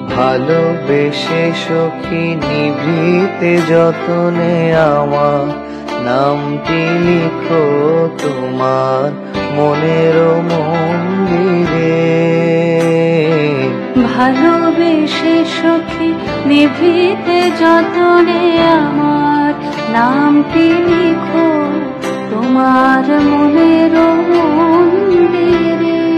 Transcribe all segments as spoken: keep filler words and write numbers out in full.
ভালোবেসে সখী নিভৃতে যতনে আমার নামটি লিখো তোমার মনের মন্দিরে। ভালোবেসে সখী নিভৃতে যতনে আমার নামটি লিখো তোমার মনের মন্দিরে।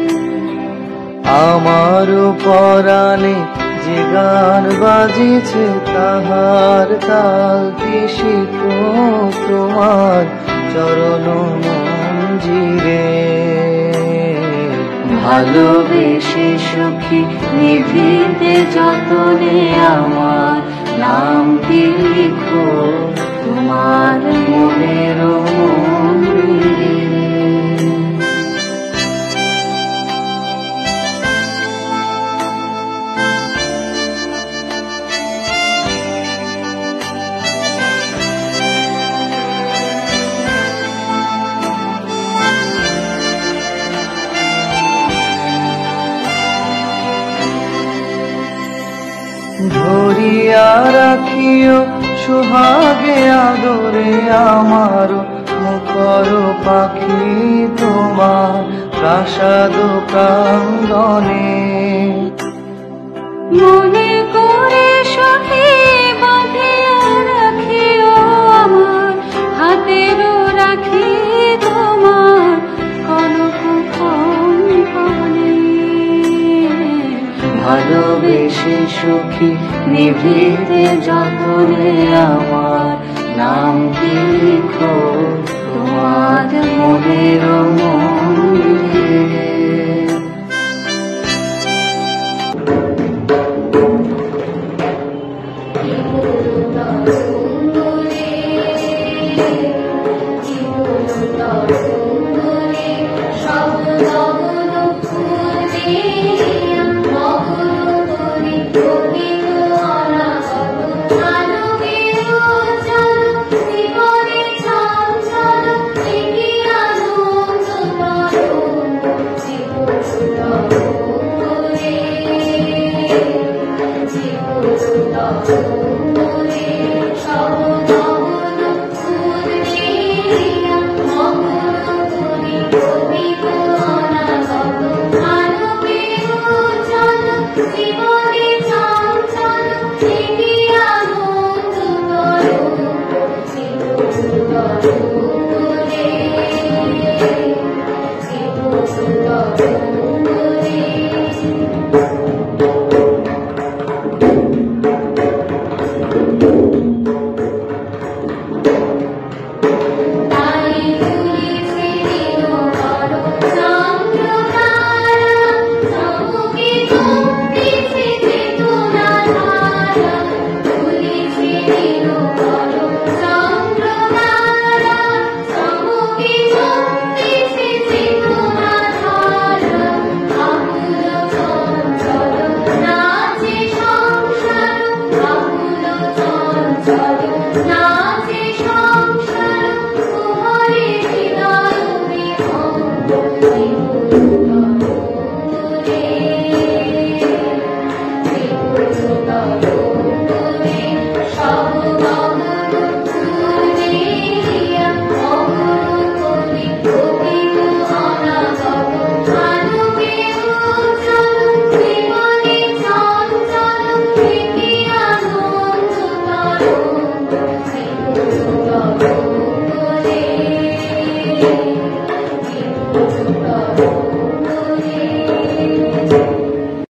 আমার পরাণে যে গান বাজিছে তাহার তালটি শিখো তোমার চরণ মঞ্জিরে। ভালোবেসে সখী নিভৃতে যতনে আমার নামটি লিখো তোমার মনের মন্দিরে। ধরিয়া রাখিও সোহাগে আদরে আমার মুখর পাখি তোমার প্রাসাদ প্রাঙ্গণে। মনে করে সখী বাঁধিয়া রাখিও আমার হাতের রাখি তোমার কনক কঙ্কণে। ভালোবেসে সখী নিভৃতে যতনে আমার নামটি লিখো তোমার মনের মন্দিরে। Oh